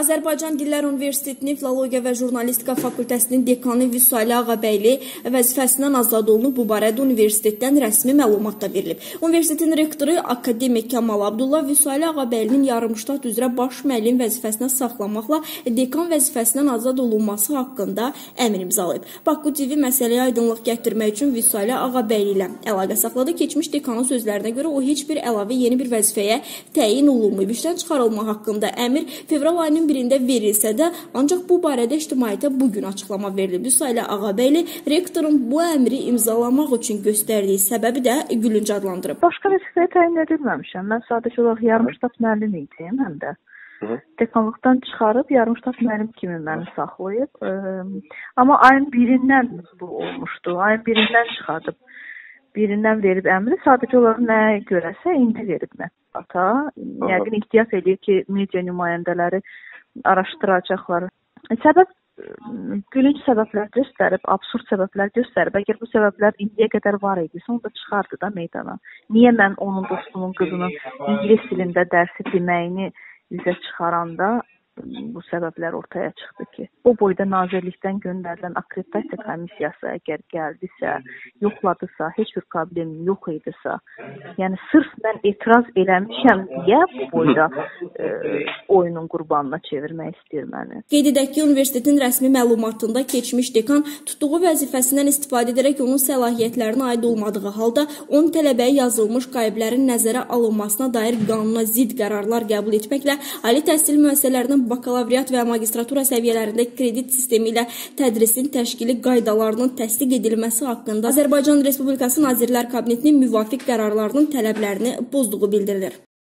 Azərbaycan Dillər Universitetinin Filologiya və Jurnalistika fakültəsinin dekanı Vüsali Ağabəyli vəzifəsindən azad olunub. Bu barədə universitetdən rəsmi məlumat da verilib. Universitetin rektoru akademik Kamal Abdullah Vüsali Ağabəylinin yarımştat üzrə baş müəllim vəzifəsindən saxlamaqla dekan vəzifəsindən azad olunması haqqında əmr imzalayıb. Baku TV məsələyə aydınlıq gətirmək üçün Vüsali Ağabəyli ilə əlaqə saxladı. Keçmiş dekanın sözlərinə görə o heç bir əlavə yeni bir vəzifəyə təyin olunmayıb. İşdən çıxarılma haqqında əmr fevral ayının birində verilsə də, ancaq bu barədə ictimaiyyətə bugün açıqlama verilib. Vüsali Ağabəyli rektorun bu əmri imzalamaq üçün göstərdiyi səbəbi də gülünc adlandırıb. Başqa vəzifəyə təyin edilməmişəm. Mən sadəcə olaraq yarımştat müəllim idim həm də. Dekanlıqdan çıxarıb yarımştat müəllim kimi məni saxlayıb. Amma ayın birindən bu olmuşdu. Ayın birindən çıxardıb. Birindən verib əmri, sadəcə olaraq nəyə görəsə indi verib mətbuata. Yəqin ehtiyat edir ki, media nümayəndələri araşdıracaqlar. Səbəb gülünc səbəblər göstərib, absurd səbəblər göstərib. Əgər bu səbəblər indiyə qədər var idisə, onu da çıxardı da meydana. Niyə mən onun dostunun qızının ingilis dilində dərsi deməyini üzə çıxaranda bu səbəblər ortaya çıxdı ki, o boyda nazirlikdən göndərilən akkreditasiya komissiyası əgər gəldisə, yoxladısa, heç bir problemim yox idisə, yəni sırf mən etiraz eləmişəm deyə bu boyda oyunun qurbanına çevirmək istəyir məni. Qeyd edək ki, universitetin rəsmi məlumatında keçmiş dekan tutduğu vəzifəsindən istifadə edərək onun səlahiyyətlərinə aid olmadığı halda onun tələbəyə yazılmış qayıbların nəzərə alınmasına dair qanuna zidd qərarlar qəbul etməklə ali təhsil müəssisələrinin bakalavriat və magistratura səviyyələrində kredit sistemi ilə tədrisin təşkili qaydalarının təsdiq edilməsi haqqında Azərbaycan Respublikası Nazirlər Kabinetinin müvafiq qərarlarının tələblərini pozduğu bildirilir.